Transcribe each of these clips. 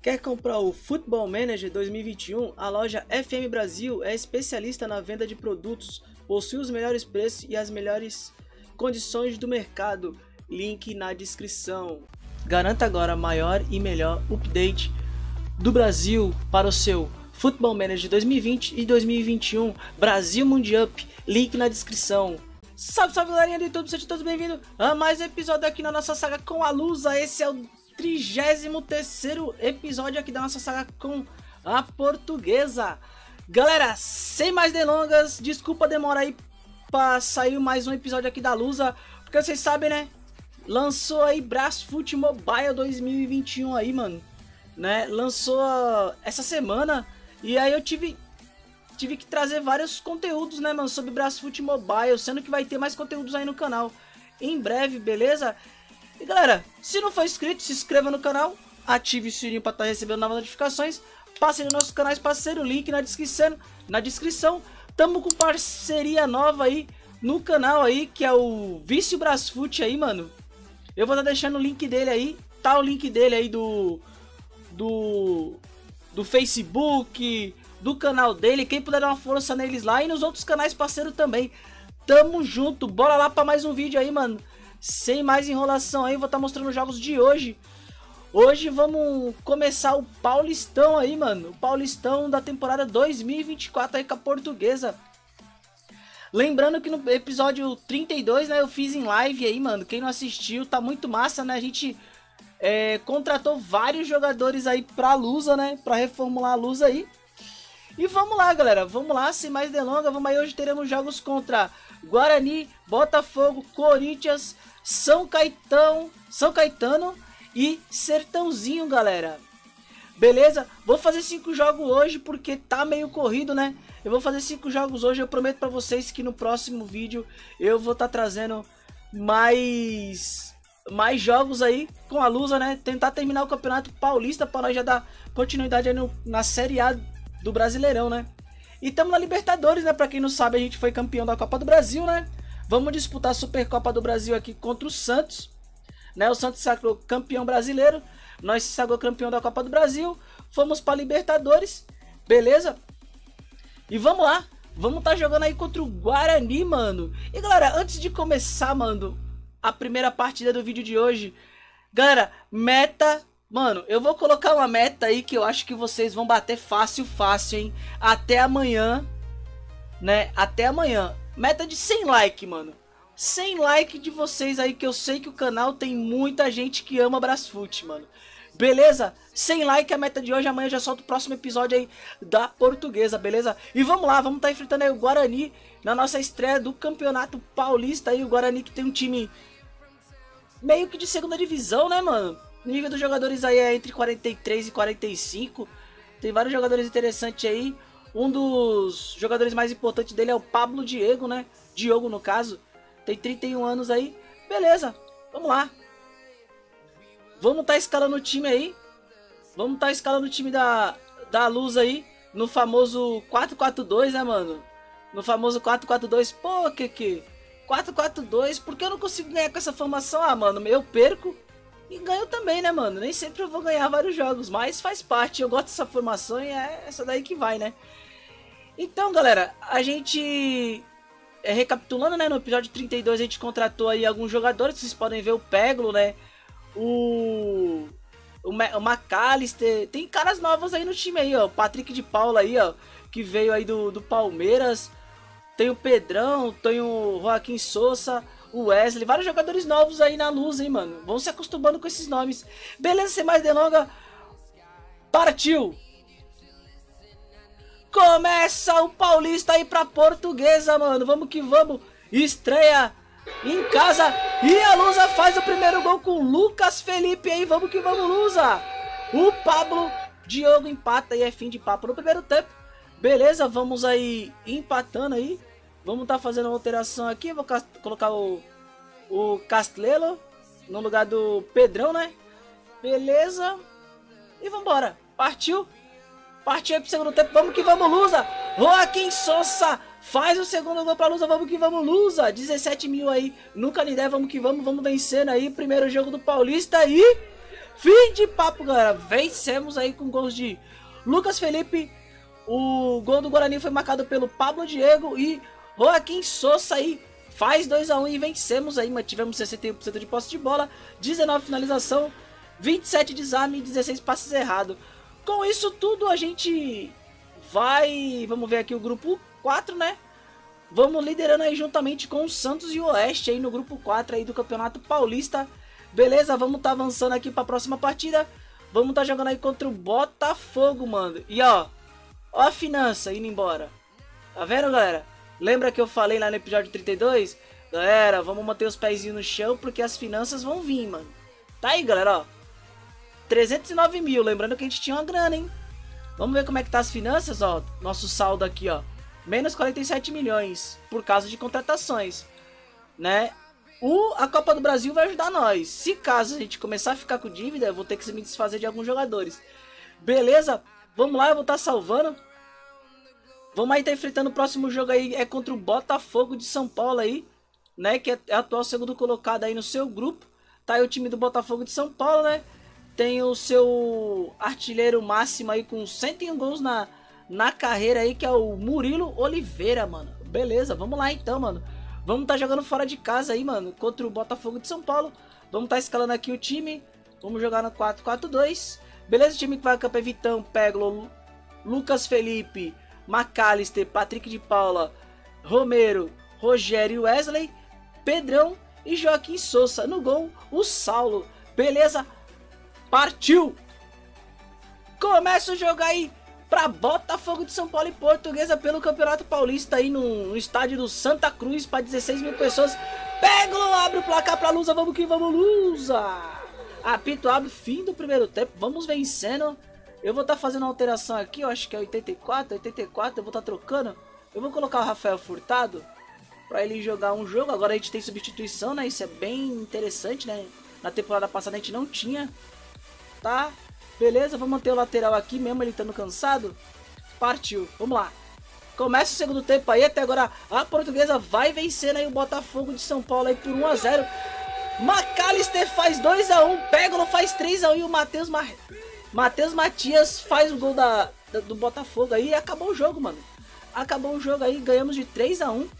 Quer comprar o Football Manager 2021? A loja FM Brasil é especialista na venda de produtos, possui os melhores preços e as melhores condições do mercado. Link na descrição. Garanta agora maior e melhor update do Brasil para o seu Football Manager 2020 e 2021 Brasil Mundial. Link na descrição. Salve, salve galerinha do YouTube, sejam todos bem-vindos a mais um episódio aqui na nossa saga com a Lusa. Esse é o 33º episódio aqui da nossa saga com a Portuguesa. Galera, sem mais delongas, desculpa a demora aí pra sair mais um episódio aqui da Lusa, porque vocês sabem, né? Lançou aí Brasfoot Mobile 2021 aí, mano, né? Lançou essa semana e aí eu tive que trazer vários conteúdos, né, mano, sobre Brasfoot Mobile, sendo que vai ter mais conteúdos aí no canal em breve, beleza? E galera, se não for inscrito, se inscreva no canal, ative o sininho para estar recebendo novas notificações, passe nos nossos canais parceiro, link na descrição. Tamo com parceria nova aí no canal aí, que é o Vício Brasfoot aí, mano. Eu vou estar deixando o link dele aí, tá o link dele aí do Facebook, do canal dele, quem puder dar uma força neles lá e nos outros canais parceiro também. Tamo junto, bora lá para mais um vídeo aí, mano. Sem mais enrolação aí, vou estar mostrando os jogos de hoje. Hoje vamos começar o Paulistão aí, mano. O Paulistão da temporada 2024 aí com a Portuguesa. Lembrando que no episódio 32, né, eu fiz em live aí, mano. Quem não assistiu, tá muito massa, né? A gente contratou vários jogadores aí pra Lusa, né? Pra reformular a Lusa aí. E vamos lá, galera. Vamos lá, sem mais delongas. Vamos aí, hoje teremos jogos contra Guarani, Botafogo, Corinthians, São Caetano e Sertãozinho, galera. Beleza? Vou fazer 5 jogos hoje porque tá meio corrido, né? Eu vou fazer 5 jogos hoje. Eu prometo pra vocês que no próximo vídeo eu vou estar trazendo mais jogos aí com a Lusa, né? Tentar terminar o Campeonato Paulista para nós já dar continuidade aí na Série A do Brasileirão, né? E estamos na Libertadores, né? Pra quem não sabe, a gente foi campeão da Copa do Brasil, né? Vamos disputar a Supercopa do Brasil aqui contra o Santos, né? O Santos sagrou campeão brasileiro, nós se sagrou campeão da Copa do Brasil, fomos pra Libertadores, beleza? E vamos lá, vamos estar jogando aí contra o Guarani, mano. E galera, antes de começar, mano, a primeira partida do vídeo de hoje, galera, meta... Mano, eu vou colocar uma meta aí que eu acho que vocês vão bater fácil, hein? Até amanhã, né? Até amanhã. Meta de 100 like, mano. 100 like de vocês aí, que eu sei que o canal tem muita gente que ama Brasfoot, mano. Beleza? 100 like é a meta de hoje. Amanhã eu já solto o próximo episódio aí da Portuguesa, beleza? E vamos lá, vamos estar enfrentando aí o Guarani na nossa estreia do Campeonato Paulista aí. O Guarani que tem um time meio que de segunda divisão, né, mano? O nível dos jogadores aí é entre 43 e 45. Tem vários jogadores interessantes aí. Um dos jogadores mais importantes dele é o Pablo Diego, né? Diogo, no caso. Tem 31 anos aí. Beleza, vamos lá. Vamos estar escalando o time aí. Vamos estar escalando o time da Luz aí. No famoso 4-4-2, né, mano? No famoso 4-4-2. Pô, que 4-4-2. Por que eu não consigo ganhar com essa formação? Ah, mano, eu perco. E ganho também, né, mano? Nem sempre eu vou ganhar vários jogos, mas faz parte. Eu gosto dessa formação e é essa daí que vai, né? Então, galera, a gente... recapitulando, né? No episódio 32 a gente contratou aí alguns jogadores. Vocês podem ver o Peglo, né? O McAllister. Tem caras novos aí no time aí, ó. O Patrick de Paula aí, ó. Que veio aí do Palmeiras. Tem o Pedrão, tem o Joaquim Sousa... o Wesley, vários jogadores novos aí na Luz, hein, mano. Vão se acostumando com esses nomes. Beleza, sem mais delongas. Partiu! Começa o Paulista aí pra Portuguesa, mano. Vamos que vamos. Estreia em casa. E a Lusa faz o primeiro gol com o Lucas Felipe aí. Vamos que vamos, Lusa. O Pablo Diogo empata e é fim de papo no primeiro tempo. Beleza, vamos aí empatando aí. Vamos estar fazendo uma alteração aqui. Vou colocar o Castlelo no lugar do Pedrão, né? Beleza. E vambora. Partiu. Partiu aí pro segundo tempo. Vamos que vamos, Lusa. Joaquim Sousa faz o segundo gol pra Lusa. Vamos que vamos, Lusa. 17 mil aí no Canindé. Vamos que vamos. Vamos vencendo aí. Primeiro jogo do Paulista. E Fim de papo, galera. Vencemos aí com gols de Lucas Felipe. O gol do Guarani foi marcado pelo Pablo Diego e Joaquim Sousa aí. Faz 2 a 1 e vencemos aí. Mantivemos 61% de posse de bola, 19 finalização, 27 desarme e 16 passes errados. Com isso tudo a gente vai... Vamos ver aqui o grupo 4, né? Vamos liderando aí juntamente com o Santos e o Oeste aí no grupo 4 aí do Campeonato Paulista. Beleza, vamos tá avançando aqui para a próxima partida. Vamos tá jogando aí contra o Botafogo, mano. E ó a finança indo embora. Tá vendo, galera? Lembra que eu falei lá no episódio 32? Galera, vamos manter os pezinhos no chão porque as finanças vão vir, mano. Tá aí, galera, ó. 309 mil, lembrando que a gente tinha uma grana, hein? Vamos ver como é que tá as finanças, ó. Nosso saldo aqui, ó. Menos 47 milhões por causa de contratações, né? A Copa do Brasil vai ajudar nós. Se caso a gente começar a ficar com dívida, eu vou ter que me desfazer de alguns jogadores. Beleza? Vamos lá, eu vou estar salvando. Vamos aí estar enfrentando o próximo jogo aí. É contra o Botafogo de São Paulo aí, né? Que é atual segundo colocado aí no seu grupo. Tá aí o time do Botafogo de São Paulo, né? Tem o seu artilheiro máximo aí com 101 gols na carreira aí, que é o Murilo Oliveira, mano. Beleza, vamos lá então, mano. Vamos estar jogando fora de casa aí, mano, contra o Botafogo de São Paulo. Vamos estar escalando aqui o time. Vamos jogar no 4-4-2. Beleza, o time que vai a campo é Vitão, Peglo, Lucas Felipe, McAllister, Patrick de Paula, Romero, Rogério Wesley, Pedrão e Joaquim Sousa. No gol, o Saulo. Beleza? Partiu! Começa o jogo aí para Botafogo de São Paulo e Portuguesa pelo Campeonato Paulista aí no estádio do Santa Cruz para 16 mil pessoas. Peglo, abre o placar para Lusa, vamos que vamos, Lusa! Apito abre, fim do primeiro tempo, vamos vencendo. Eu vou estar fazendo uma alteração aqui, eu acho que é 84, eu vou estar trocando. Eu vou colocar o Rafael Furtado para ele jogar um jogo. Agora a gente tem substituição, né? Isso é bem interessante, né? Na temporada passada a gente não tinha. Tá? Beleza, vamos manter o lateral aqui mesmo ele estando cansado. Partiu, vamos lá. Começa o segundo tempo aí, até agora a Portuguesa vai vencendo aí o Botafogo de São Paulo aí por 1 a 0. McAllister faz 2 a 1, Peglo faz 3 a 1 e o Matheus Matias faz o gol do Botafogo aí e acabou o jogo, mano. Acabou o jogo aí, ganhamos de 3 a 1.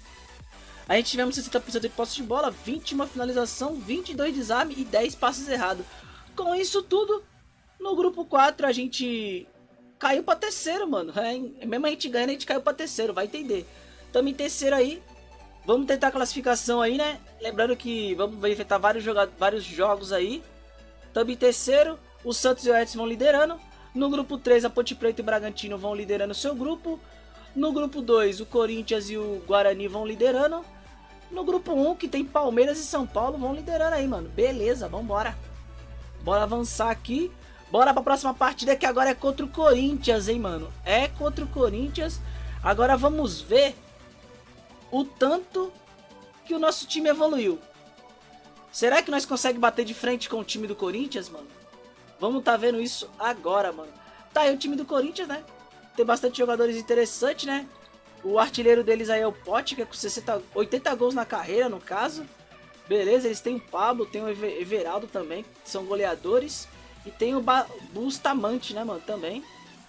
A gente tivemos 60% de posse de bola, 21 finalização, 22 desarme e 10 passes errados. Com isso tudo, no grupo 4 a gente caiu pra terceiro, mano. Mesmo a gente ganhando, a gente caiu pra terceiro, vai entender. Tamo em terceiro aí. Vamos tentar a classificação aí, né? Lembrando que vamos enfrentar vários jogos aí. Tamo em terceiro. O Santos e o Edson vão liderando. No grupo 3, a Ponte Preta e o Bragantino vão liderando o seu grupo. No grupo 2, o Corinthians e o Guarani vão liderando. No grupo 1, que tem Palmeiras e São Paulo, vão liderando aí, mano. Beleza, vambora. Bora avançar aqui. Bora pra próxima partida, que agora é contra o Corinthians, hein, mano. É contra o Corinthians. Agora vamos ver o tanto que o nosso time evoluiu. Será que nós conseguimos bater de frente com o time do Corinthians, mano? Vamos tá vendo isso agora, mano. Tá aí o time do Corinthians, né? Tem bastante jogadores interessantes, né? O artilheiro deles aí é o Pote, que é com 80 gols na carreira, no caso. Beleza, eles têm o Pablo, tem o Everaldo também, que são goleadores. E tem o Bustamante, né, mano, também.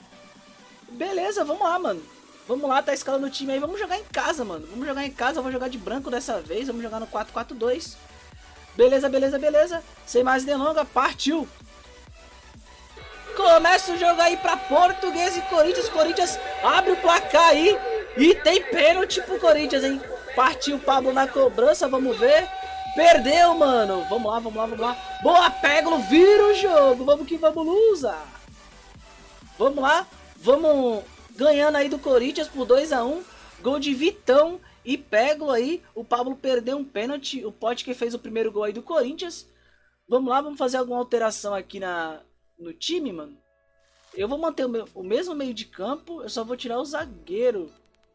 Beleza, vamos lá, mano. Vamos lá, tá escalando o time aí. Vamos jogar em casa, mano. Vamos jogar em casa, eu vou jogar de branco dessa vez. Vamos jogar no 4-4-2. Beleza, beleza, beleza. Sem mais delongas, partiu. Começa o jogo aí pra Portuguesa e Corinthians. Corinthians abre o placar aí. E tem pênalti pro Corinthians, hein. Partiu o Pablo na cobrança, vamos ver. Perdeu, mano. Vamos lá, vamos lá, vamos lá. Boa, Peglo, vira o jogo. Vamos que vamos, Lusa. Vamos lá. Vamos ganhando aí do Corinthians por 2 a 1. Gol de Vitão e Peglo aí. O Pablo perdeu um pênalti. O Pote que fez o primeiro gol aí do Corinthians. Vamos lá, vamos fazer alguma alteração aqui no time, mano. Eu vou manter o mesmo meio de campo. Eu só vou tirar o zagueiro.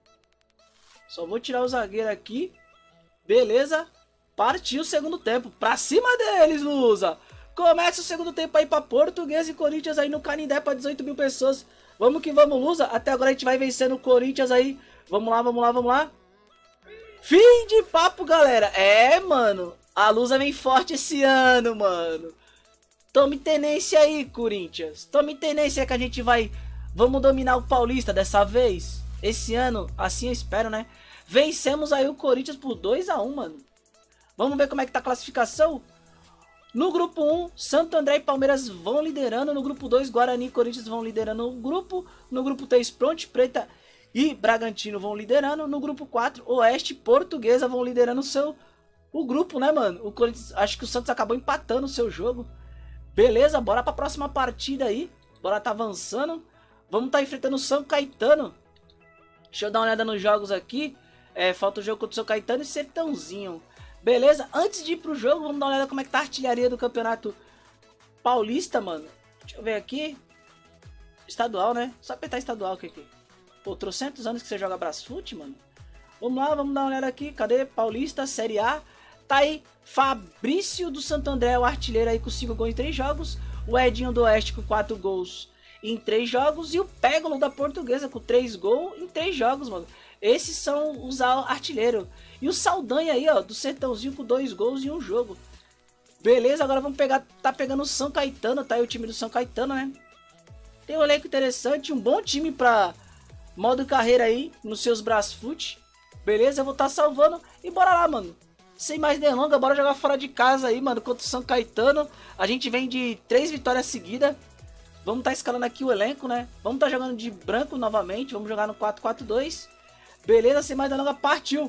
Só vou tirar o zagueiro aqui. Beleza. Partiu o segundo tempo. Pra cima deles, Lusa. Começa o segundo tempo aí pra Portuguesa e Corinthians aí no Canindé pra 18 mil pessoas. Vamos que vamos, Lusa. Até agora a gente vai vencendo o Corinthians aí. Vamos lá, vamos lá, vamos lá. Fim de papo, galera. É, mano. A Lusa vem forte esse ano, mano. Tome tenência aí, Corinthians. Tome tenência que a gente vai... Vamos dominar o Paulista dessa vez. Esse ano, assim eu espero, né? Vencemos aí o Corinthians por 2-1, mano. Vamos ver como é que tá a classificação. No grupo 1, Santo André e Palmeiras vão liderando. No grupo 2, Guarani e Corinthians vão liderando o grupo. No grupo 3, Ponte Preta e Bragantino vão liderando. No grupo 4, Oeste e Portuguesa vão liderando o grupo, né, mano? O Corinthians, acho que o Santos acabou empatando o seu jogo. Beleza, bora pra próxima partida aí. Bora tá avançando. Vamos tá enfrentando o São Caetano. Deixa eu dar uma olhada nos jogos aqui. Falta o jogo contra o São Caetano e Sertãozinho. Beleza, antes de ir pro jogo, vamos dar uma olhada como é que tá a artilharia do Campeonato Paulista, mano. Deixa eu ver aqui. Estadual, né? Só apertar estadual aqui. Pô, trocentos anos que você joga Brasfoot, mano. Vamos lá, vamos dar uma olhada aqui. Cadê? Paulista, Série A. Tá aí, Fabrício do Santo André, o artilheiro aí com 5 gols em 3 jogos. O Edinho do Oeste com 4 gols em 3 jogos. E o Pégolo da Portuguesa com 3 gols em 3 jogos, mano. Esses são os artilheiros. E o Saldanha aí, ó, do Sertãozinho com 2 gols em um jogo. Beleza, agora vamos pegar, tá pegando o São Caetano, tá aí o time do São Caetano, né? Tem um elenco interessante, um bom time pra modo carreira aí, nos seus Brasfoot. Beleza, eu vou estar salvando e bora lá, mano. Sem mais delongas, bora jogar fora de casa aí, mano, contra o São Caetano. A gente vem de 3 vitórias seguidas. Vamos estar escalando aqui o elenco, né? Vamos estar jogando de branco novamente, vamos jogar no 4-4-2. Beleza, sem mais delongas, partiu.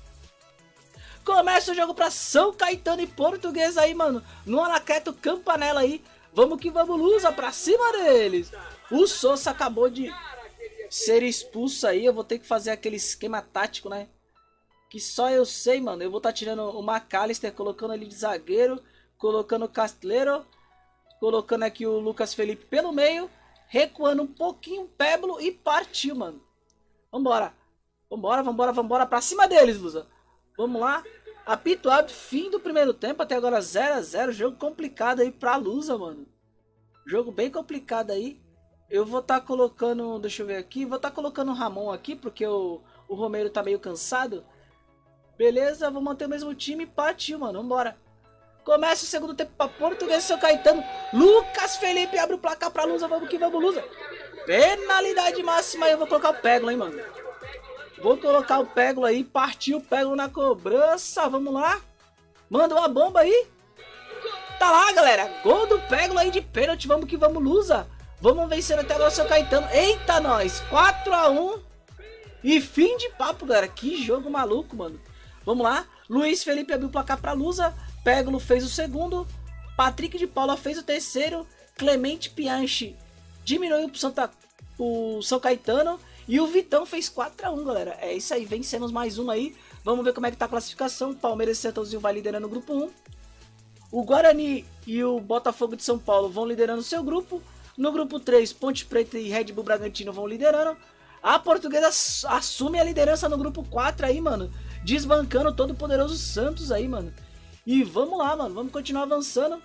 Começa o jogo pra São Caetano e Portuguesa aí, mano. No Anacleto Campanella aí. Vamos que vamos, Lusa, pra cima deles. O Sousa acabou de ser expulso aí. Eu vou ter que fazer aquele esquema tático, né? Que só eu sei, mano. Eu vou estar tirando o McAllister, colocando ele de zagueiro. Colocando o Castleiro. Colocando aqui o Lucas Felipe pelo meio. Recuando um pouquinho o Péblo e partiu, mano. Vambora. Vambora pra cima deles, Lusa. Vamos lá. Apito árbitro, fim do primeiro tempo. Até agora 0-0. Jogo complicado aí pra Lusa, mano. Jogo bem complicado aí. Eu vou estar colocando... Deixa eu ver aqui. Vou estar colocando o Ramon aqui, porque o Romero tá meio cansado. Beleza, vou manter o mesmo time. Partiu, mano. Vambora. Começa o segundo tempo pra Portuguesa e São Caetano. Lucas Felipe abre o placar pra Lusa. Vamos que vamos, Lusa. Penalidade máxima aí. Eu vou colocar o Pégolo, hein, mano. Vou colocar o Pégolo aí. Partiu o Pégolo na cobrança. Vamos lá. Manda uma bomba aí. Tá lá, galera. Gol do Pégolo aí de pênalti. Vamos que vamos, Lusa. Vamos vencer até agora o São Caetano. Eita, nós. 4-1. E fim de papo, galera. Que jogo maluco, mano. Vamos lá. Luiz Felipe abriu o placar pra Lusa. Pégolo fez o segundo. Patrick de Paula fez o terceiro. Clemente Pianchi diminuiu pro São Caetano. E o Vitão fez 4-1, galera. É isso aí, vencemos mais um aí. Vamos ver como é que tá a classificação. Palmeiras e Sertãozinho vai liderando o grupo 1. O Guarani e o Botafogo de São Paulo vão liderando o seu grupo. No grupo 3, Ponte Preta e Red Bull Bragantino vão liderando. A Portuguesa assume a liderança no grupo 4 aí, mano. Desbancando todo o poderoso Santos aí, mano. E vamos lá, mano. Vamos continuar avançando.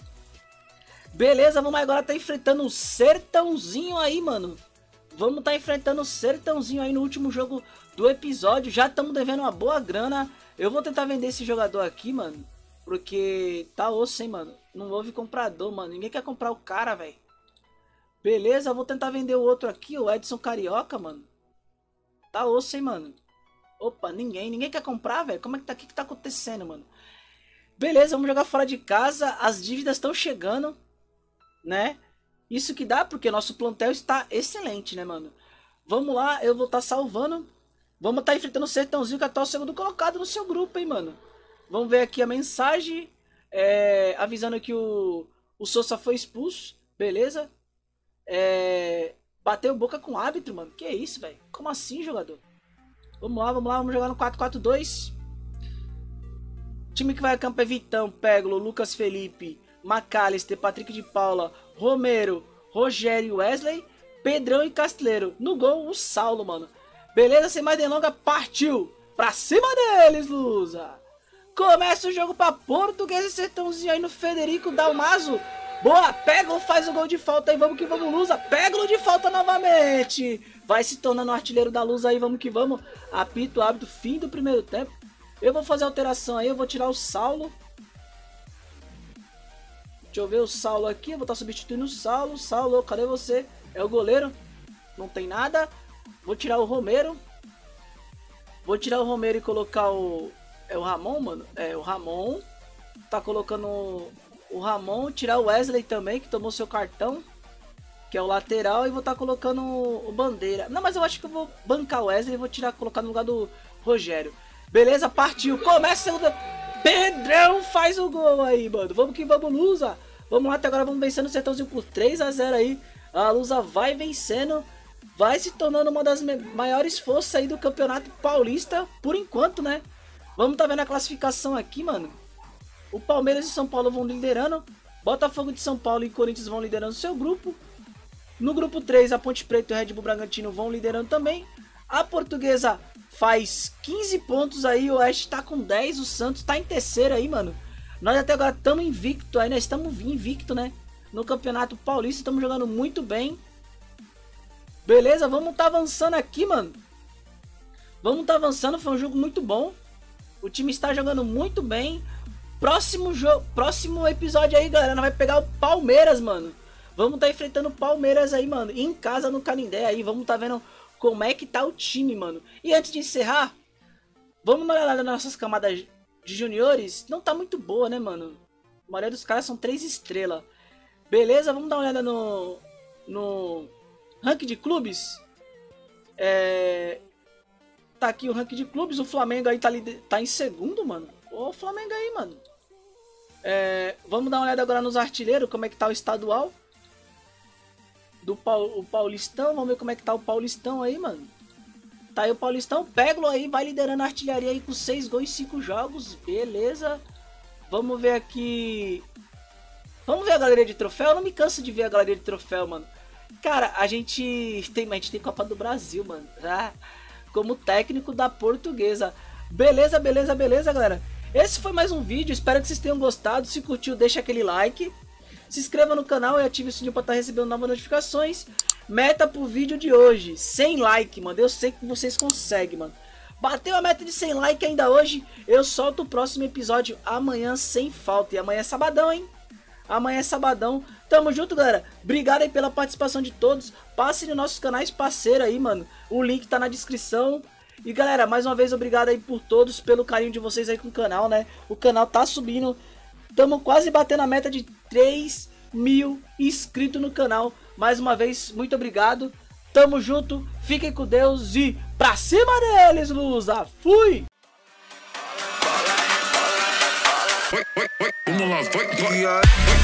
Beleza, vamos agora tá enfrentando o Sertãozinho aí, mano. Vamos estar enfrentando o Sertãozinho aí no último jogo do episódio. Já estamos devendo uma boa grana. Eu vou tentar vender esse jogador aqui, mano. Porque tá osso, hein, mano. Não houve comprador, mano. Ninguém quer comprar o cara, velho. Beleza, eu vou tentar vender o outro aqui, o Edson Carioca, mano. Tá osso, hein, mano. Opa, ninguém quer comprar, velho. Como é que tá? O que tá acontecendo, mano? Beleza, vamos jogar fora de casa. As dívidas estão chegando, né? Isso que dá porque nosso plantel está excelente, né, mano? Vamos lá, eu vou estar salvando. Vamos estar enfrentando o Sertãozinho, que é o segundo colocado no seu grupo, hein, mano? Vamos ver aqui a mensagem. Avisando que o Sousa foi expulso. Beleza? Bateu boca com o árbitro, mano. Que isso, velho? Como assim, jogador? Vamos lá, vamos jogar no 4-4-2. Time que vai a campo é Vitão, Pégolo, Lucas Felipe, McAllister, Patrick de Paula, Romero, Rogério e Wesley, Pedrão e Castleiro. No gol, o Saulo, mano. Beleza, sem mais delongas, partiu. Pra cima deles, Lusa. Começa o jogo pra Portuguesa e Sertãozinho aí no Federico Dalmaso. Boa, Pégolo faz o gol de falta aí, vamos que vamos, Lusa. Pégolo de falta novamente. Vai se tornando o artilheiro da Lusa aí, vamos que vamos. Apito o árbitro, fim do primeiro tempo. Eu vou fazer alteração aí, eu vou tirar o Saulo. Deixa eu ver o Saulo aqui. Eu vou estar substituindo o Saulo. Saulo, cadê você? É o goleiro. Não tem nada. Vou tirar o Romero. Vou tirar o Romero e colocar o... É o Ramon, mano? É, o Ramon. Tá colocando o Ramon. Tirar o Wesley também, que tomou seu cartão. Que é o lateral. E vou estar colocando o Bandeira. Não, mas eu acho que eu vou bancar o Wesley e vou colocar no lugar do Rogério. Beleza, partiu. Começa a segunda... Pedrão faz o gol aí, mano. Vamos que vamos, Lusa. Vamos lá, até agora vamos vencendo o Sertãozinho por 3-0 aí. A Lusa vai vencendo. Vai se tornando uma das maiores forças aí do Campeonato Paulista, por enquanto, né? Vamos tá vendo a classificação aqui, mano. O Palmeiras e São Paulo vão liderando. Botafogo de São Paulo e Corinthians vão liderando seu grupo. No grupo 3, a Ponte Preta e o Red Bull Bragantino vão liderando também. A Portuguesa faz 15 pontos aí, o Oeste tá com 10, o Santos tá em terceiro aí, mano. Nós até agora estamos invicto aí, né? Estamos invicto, né? No Campeonato Paulista, estamos jogando muito bem. Beleza, vamos tá avançando aqui, mano. Vamos tá avançando, foi um jogo muito bom. O time está jogando muito bem. Próximo episódio aí, galera, nós vai pegar o Palmeiras, mano. Vamos tá enfrentando o Palmeiras aí, mano. Em casa, no Canindé aí, vamos tá vendo como é que tá o time, mano. E antes de encerrar, vamos dar uma olhada nas nossas camadas de juniores. Não tá muito boa, né, mano? A maioria dos caras são 3 estrelas. Beleza, vamos dar uma olhada no ranking de clubes. Tá aqui o ranking de clubes. O Flamengo aí tá em segundo, mano. Ô, o Flamengo aí, mano. Vamos dar uma olhada agora nos artilheiros. Como é que tá o estadual o Paulistão. Vamos ver como é que tá o Paulistão aí, mano. Tá aí o Paulistão. Peglo aí vai liderando a artilharia aí com 6 gols em 5 jogos. Beleza. Vamos ver aqui. Vamos ver a galeria de troféu. Eu não me canso de ver a galeria de troféu, mano. Cara, a gente tem Copa do Brasil, mano. Como técnico da Portuguesa. Beleza, beleza, beleza, galera. Esse foi mais um vídeo. Espero que vocês tenham gostado. Se curtiu, deixa aquele like. Se inscreva no canal e ative o sininho para estar recebendo novas notificações. Meta pro vídeo de hoje, 100 likes, mano. Eu sei que vocês conseguem, mano. Bateu a meta de 100 likes ainda hoje. Eu solto o próximo episódio amanhã sem falta. E amanhã é sabadão, hein? Amanhã é sabadão. Tamo junto, galera. Obrigado aí pela participação de todos. Passem nos nossos canais parceiros aí, mano. O link tá na descrição. E galera, mais uma vez obrigado aí por todos, pelo carinho de vocês aí com o canal, né? O canal tá subindo. Tamo quase batendo a meta de 3.000 inscritos no canal. Mais uma vez, muito obrigado. Tamo junto, fiquem com Deus e pra cima deles, Lusa! Fui! Vamos lá, vai.